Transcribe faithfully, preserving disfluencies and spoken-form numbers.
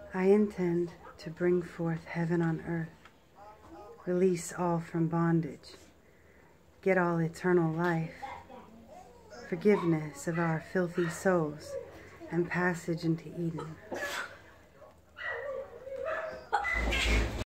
I intend to bring forth heaven on earth, release all from bondage, get all eternal life, forgiveness of our filthy souls, and passage into Eden.